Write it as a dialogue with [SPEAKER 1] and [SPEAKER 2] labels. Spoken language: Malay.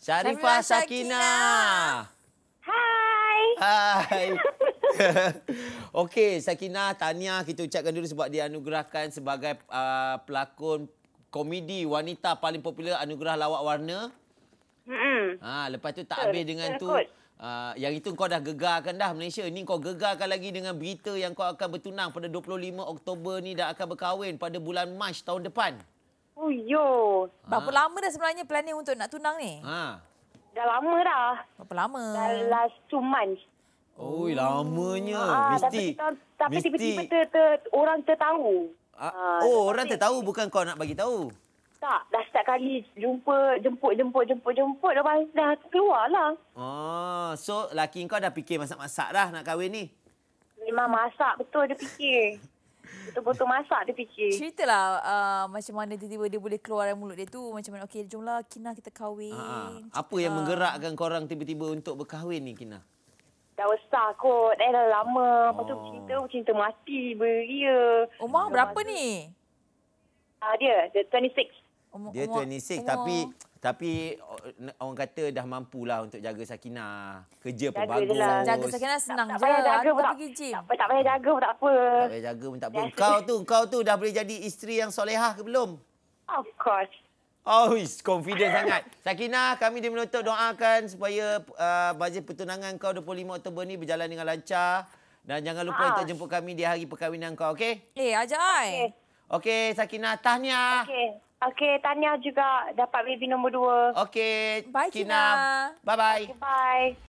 [SPEAKER 1] Sharifah Sakinah.
[SPEAKER 2] Hai.
[SPEAKER 1] Hai. Okey, Sakinah, tahniah kita ucapkan dulu sebab dianugerahkan sebagai pelakon komedi wanita paling popular anugerah lawak warna. Lepas tu tak habis dengan tu. Yang itu kau dah gegarkan dah Malaysia. Ni kau gegarkan lagi dengan berita yang kau akan bertunang pada 25 Oktober ni, dah akan berkahwin pada bulan Mac tahun depan.
[SPEAKER 2] Oh yo.
[SPEAKER 3] Berapa lama dah sebenarnya planning untuk nak tunang ni?
[SPEAKER 2] Dah lama dah.
[SPEAKER 3] Berapa lama?
[SPEAKER 2] Dah last 2 months.
[SPEAKER 1] Oi, lamanya. Mesti.
[SPEAKER 2] Tapi tiba-tiba orang tertahu.
[SPEAKER 1] Orang tertahu, bukan kau nak bagi tahu.
[SPEAKER 2] Tak, dah setiap kali jemput. Lepas dah keluarlah.
[SPEAKER 1] So laki kau dah fikir masak-masak dah nak kahwin ni?
[SPEAKER 2] Memang masak betul dia fikir. Betul-betul masak dia fikir.
[SPEAKER 3] Ceritalah macam mana tiba-tiba dia boleh keluar dari mulut dia tu. Macam mana, okey jomlah Kina kita kahwin.
[SPEAKER 1] Apa yang menggerakkan korang tiba-tiba untuk berkahwin ni, Kina?
[SPEAKER 2] Dah besar kot. Dah lama. Lepas tu cinta mati beria.
[SPEAKER 3] Umur berapa ni?
[SPEAKER 2] Dia 26.
[SPEAKER 1] Dia 26 tapi orang kata dah mampulah untuk jaga Sakinah. Kerja pun bagus.
[SPEAKER 3] Jaga Sakinah senang je.
[SPEAKER 2] Tak payah jaga pun
[SPEAKER 3] tak pergi gym.
[SPEAKER 2] Tak payah jaga pun tak apa.
[SPEAKER 1] Tak payah jaga pun tak apa. Kau tu dah boleh jadi isteri yang solehah ke belum?
[SPEAKER 2] Of course.
[SPEAKER 1] Oh, confident sangat. Sakinah, kami di menutup doakan supaya majlis pertunangan kau 25 Oktober ni berjalan dengan lancar. Dan jangan lupa untuk jemput kami di hari perkahwinan kau, okey?
[SPEAKER 3] Ajak ai.
[SPEAKER 1] Okey, Sakinah, tahniah.
[SPEAKER 2] Okey, tahniah juga dapat baby nombor 2.
[SPEAKER 1] Okey,
[SPEAKER 3] Bye, Kina.
[SPEAKER 1] Bye-bye.
[SPEAKER 2] Bye.